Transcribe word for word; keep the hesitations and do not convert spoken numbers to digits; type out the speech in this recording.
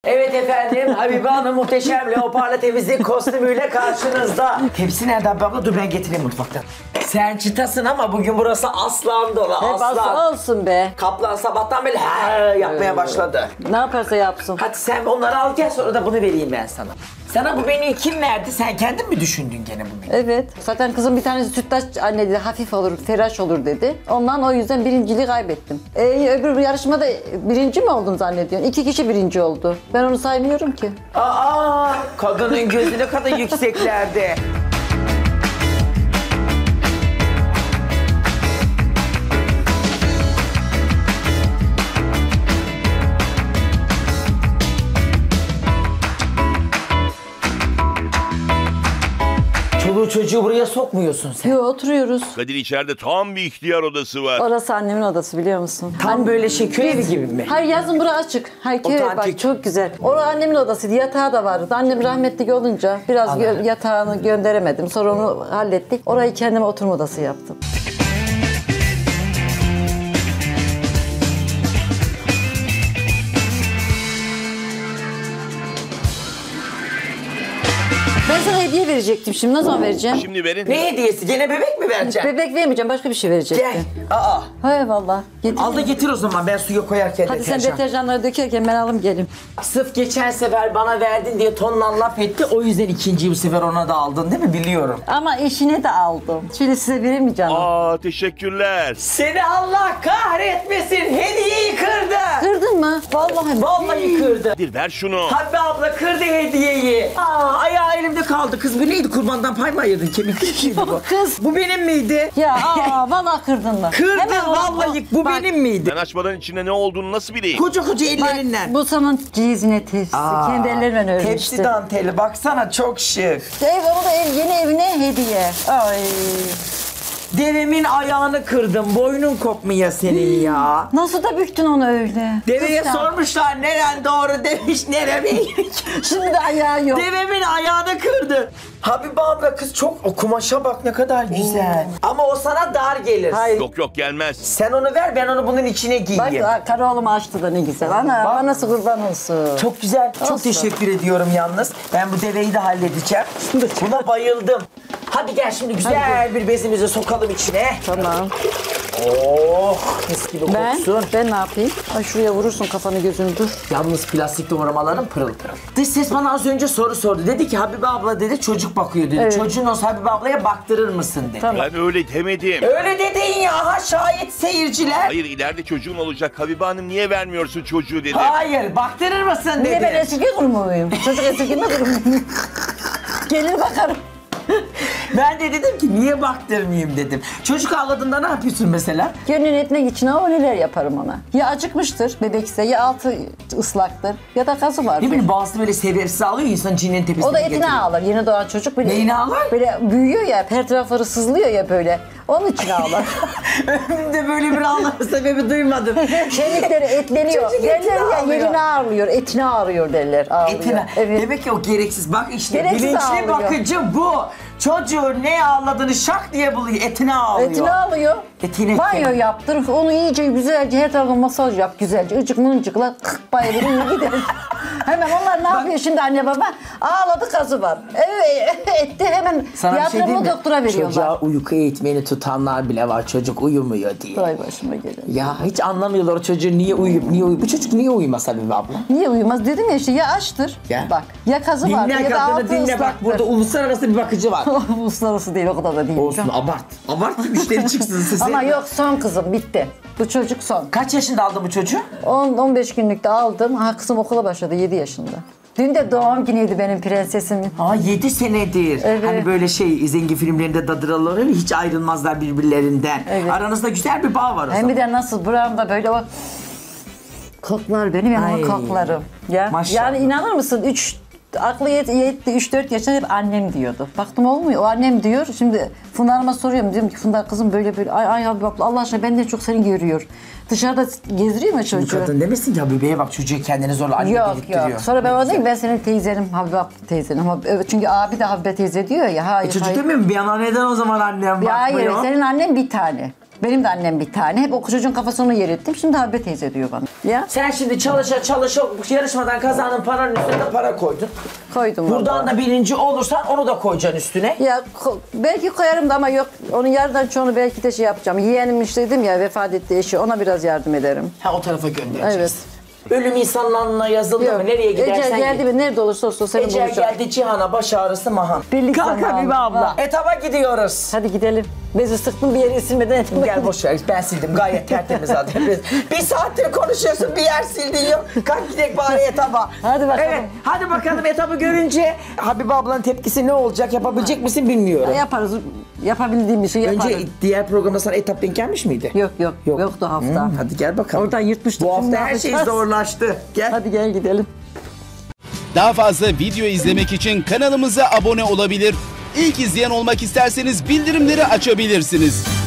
Evet efendim, Habibe Hanım muhteşem leoparla temizlik kostümüyle karşınızda. Tepsi nerede Habibe abla? Dur ben getireyim mutfaktan. Sen çıtasın ama bugün burası aslan dolu, aslan. Hep olsun be. Kaplan sabahtan beri he yapmaya başladı. Ne yaparsa yapsın. Hadi sen onları al gel, sonra da bunu vereyim ben sana. Sana bu menüyü kim verdi? Sen kendin mi düşündün gene bu menüyü? Evet. Zaten kızım bir tanesi sütlaç anne dedi, hafif olur, feraş olur dedi. Ondan o yüzden birinciliği kaybettim. Ee, öbür yarışmada birinci mi oldun zannediyorsun? İki kişi birinci oldu. Ben onu saymıyorum ki. Aa, kadının gözü ne kadar yükseklerde. Çoluğu çocuğu buraya sokmuyorsun sen. Yo, oturuyoruz. Kadir içeride tam bir ihtiyar odası var. Orası annemin odası biliyor musun? Tam böyle şey köy evi gibi mi? Hayır, yazın bura açık. Hayır, evet, Otantik. bak çok güzel. Orası annemin odasıydı. Yatağı da vardı. Annem rahmetli olunca biraz gö- yatağını gönderemedim. Sonra onu hallettik. Orayı kendime oturma odası yaptım. Ben sana hediye verecektim şimdi. Ne zaman vereceğim? Şimdi verin. Ne hediyesi? Gene bebek mi vereceksin? Bebek vermeyeceğim. Başka bir şey verecektim. Gel. Aa. Hay valla. Al da getir o zaman, ben suya koyarken Hadi deterjan. sen deterjanları dökerken ben alayım geleyim. Sırf geçen sefer bana verdin diye tonla laf etti. O yüzden ikinciyi bu sefer ona da aldın değil mi? Biliyorum. Ama eşine de aldım. Şimdi size veremeyeceğim. Aa, teşekkürler. Seni Allah kahretmesin. Hediyeyi kırdı. Kırdın mı? Vallahi. Vallahi kırdı. Kadir ver şunu. Habibe abla kırdı hediyeyi. Aa, ayağı elimde kaldı. Kız bu neydi? Kurbandan pay mı ayırdın? Kemikli bir şeydi bu. Kız. Bu benim miydi? Ya aa, vallahi kırdın mı? Kırdın Hemen vallahi. Bu bak, benim miydi? Ben açmadan içinde ne olduğunu nasıl bileyim? Koca koca bak, ellerinden. bu sana cizine tepsi. Aa, Kendi ellerimle örmüştüm. Tepsi danteli. Baksana çok şık. Ev, onu da ev, yeni evine hediye. Ay. Devemin ayağını kırdım. Boynun kopmuyor senin ya. Nasıl da büktün onu öyle? Deveye Kız ya. sormuşlar neren doğru demiş, nerem eğik. Şimdi de ayağı yok. Devemin ayağını kırdı. Habibe abla kız çok, o kumaşa bak ne kadar güzel. Ama o sana dar gelir. Hayır. Yok yok gelmez. Sen onu ver, ben onu bunun içine giyeyim. Bak Karaoğlu'mu açtı da ne güzel. Ana Bak. bana kurban olsun. Çok güzel. Çok Olsun. teşekkür ediyorum yalnız. Ben bu deveyi de halledeceğim. Buna bayıldım. Hadi gel şimdi güzel bir bezimizi sokalım içine. Tamam. Oh, mis gibi Ben, koksun. ben ne yapayım? Ay şuraya vurursun kafanı gözünü dur. Yalnız plastik doğramaların pırıl pırıl. Dış ses bana az önce soru sordu. Dedi ki Habibe abla dedi çocuk bakıyor dedi. Evet. Çocuğun olsa Habibe ablaya baktırır mısın dedi. Tamam. Ben öyle demedim. Öyle dedin ya, ha şayet seyirciler. Hayır ileride çocuğun olacak. Habibe Hanım niye vermiyorsun çocuğu dedi. Hayır, baktırır mısın dedi. Niye ben esirge kurumu muyum? Çocuk esirgeme kurumu muyum? Gelir bakarım. Ben de dedim ki niye baktırmayayım dedim. Çocuk ağladığında ne yapıyorsun mesela? Gönlünü etmek için o neler yaparım ona. Ya acıkmıştır bebekse, ya altı ıslaktır ya da kazı vardır. Ne bileyim bazısı böyle sebepsiz ağlıyor, insan cinin tepesine O da etini getiriyor. ağlar. Yeni doğan çocuk böyle... Neyini ağlar? Böyle büyüyor ya, her tarafları sızlıyor ya böyle. Onun için ağlar. Ömrümde böyle bir ağlama sebebi duymadım. Kemikleri etleniyor. Çocuk Derler etini ya ağlıyor. yerini ağrıyor, etini ağrıyor derler. Ağrıyor. Etine. Evet. Demek ki o gereksiz. Bak işte Gereksiz bilinçli ağlıyor. bakıcı bu. Çocuğu ne ağladığını şak diye buluyor. Etine ağlıyor. Etini ağlıyor. Etini Banyo etini. yaptır, onu iyice güzelce her tarafına masaj yap güzelce. Icık mıncıkla bayılır uyur gider. Hemen onlar ne yapıyor şimdi anne baba? Ağladı kazı var. Evet etti hemen Sana bir şey diyeyim yatırımı mi? doktora veriyorlar. Çocuğa uyku eğitmeni tutanlar bile var. Çocuk uyumuyor diye. Vay başıma gelin. Ya hiç anlamıyorlar o çocuğun niye uyuyup niye uyuyor. Bu çocuk niye uyumaz Habibe abla? Niye uyumaz? Dedim ya işte ya açtır. Ya. Bak ya kazı var Dinle ya da altı kadını dinle bak, ıslaktır. burada uluslararası bir bakıcı var. Uluslararası değil o kadar da değil. Olsun abart. Abart ki müşteri çıksın size. Ama yok son kızım bitti. Bu çocuk son. Kaç yaşında aldın bu çocuğu? on on beş günlükte aldım. Ha kızım okula başladı yedi yaşında. Dün de doğum günüydü benim prensesimin. Aa yedi senedir. Evet. Hani böyle şey zengin filmlerinde dadıralar öyle hiç ayrılmazlar birbirlerinden. Evet. Aranızda güzel bir bağ var o Hem zaman. bir de nasıl buramda böyle o koklar benim Ay. yanıma koklarım. Ya. Maşallah. Yani inanır mısın üç aklı yetti üç dört yaşında hep annem diyordu. Baktım olmuyor o annem diyor. Şimdi Funda Hanım'a soruyorum diyorum ki Funda kızım böyle böyle ay ay abi bak Allah aşkına ben de çok seni görüyor. Dışarıda gezdiriyor mu Bu çocuğu? kadın demesin ki Habibe'ye bak çocuğu kendini zorla anne Yok biriktiriyor. yok. Sonra ben ona dedim ben senin teyzenim Habibe teyzenim. Ama çünkü abi de Habibe teyze diyor ya. Hayır, E çocuk hayır. demiyor mu? Bir yana neden o zaman annem Ya hayır bakmıyor? senin annen bir tane. Benim de annem bir tane. Hep o çocuğun kafasını yer ettim. Şimdi Habibe teyze diyor bana. Ya Sen şimdi çalışa çalışa yarışmadan kazandığın paranın üstüne de para koydun. koydum. Buradan vallahi. da birinci olursan onu da koyacaksın üstüne. Ya ko- belki koyarım da ama yok. Onun yarıdan çoğunu belki de şey yapacağım. Yeğenim işte dedim ya vefat etti eşi. Ona biraz yardım ederim. Ha o tarafa göndereceksin. Evet. Ölüm insanın alnına yazıldı Yok. mı? Nereye gidersen Ecel geldi git. mi? Nerede olursa olsun seni Ecel bulacağım. geldi Cihan'a, baş ağrısı mahan. Birlik Kalk zamanı. Habibe abla. Ha. Etaba gidiyoruz. Hadi gidelim. Bezi sıktım bir yeri silmeden. Gel boş ver, ben sildim gayet tertemiz zaten. Bir saattir konuşuyorsun, bir yer sildin yok. Kalk gidelim bari etaba. Hadi bakalım. Evet, hadi bakalım etabı görünce Habibe ablanın tepkisi ne olacak, yapabilecek misin bilmiyorum. Yaparız. Yapabildiğim bir şey yaparız. Önce diğer programda sana etap denk gelmiş miydi? Yok yok. Yok. Yoktu hafta. Hı, hadi gel bakalım. Oradan yırtmıştık. Bu Şimdi hafta ne her şey yapacağız? zorlaştı. Gel. Hadi gel gidelim. Daha fazla video izlemek için kanalımıza abone olabilir. İlk izleyen olmak isterseniz bildirimleri açabilirsiniz.